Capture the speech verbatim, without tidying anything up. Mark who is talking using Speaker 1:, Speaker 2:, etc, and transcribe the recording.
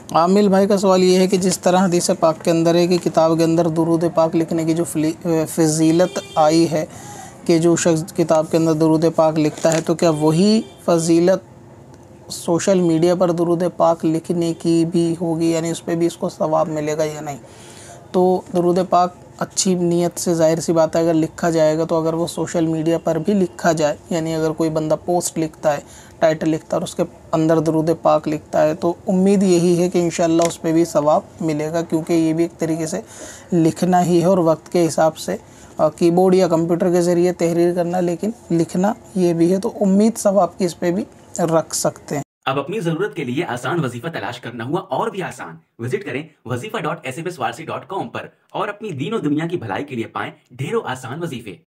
Speaker 1: आमिल भाई का सवाल ये है कि जिस तरह हदीस पाक के अंदर है कि किताब के अंदर दुरूद पाक लिखने की जो फजीलत आई है कि जो शख्स किताब के अंदर दुरूद पाक लिखता है, तो क्या वही फजीलत सोशल मीडिया पर दुरूद पाक लिखने की भी होगी, यानी उस पर भी इसको सवाब मिलेगा या नहीं? तो दुरूद पाक अच्छी नीयत से ज़ाहिर सी बात है अगर लिखा जाएगा, तो अगर वो सोशल मीडिया पर भी लिखा जाए, यानी अगर कोई बंदा पोस्ट लिखता है, टाइटल लिखता है और उसके अंदर दुरूद पाक लिखता है, तो उम्मीद यही है कि इंशाअल्लाह उस पर भी सवाब मिलेगा, क्योंकि ये भी एक तरीके से लिखना ही है और वक्त के हिसाब से कीबोर्ड या कंप्यूटर के ज़रिए तहरीर करना, लेकिन लिखना ये भी है, तो उम्मीद सवाब की इस पर भी रख सकते हैं।
Speaker 2: अब अपनी जरूरत के लिए आसान वजीफा तलाश करना हुआ और भी आसान। विजिट करें Wazifa dot S M S Warsi dot com पर और अपनी दीनों दुनिया की भलाई के लिए पाएं ढेरों आसान वजीफे।